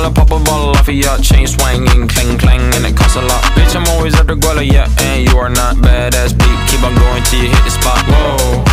I'll pop a bottle off of ya. Chain swinging, clang clang, and it costs a lot. Bitch, I'm always after Guala, yeah, and you are not badass beat. Keep on going till you hit the spot. Whoa.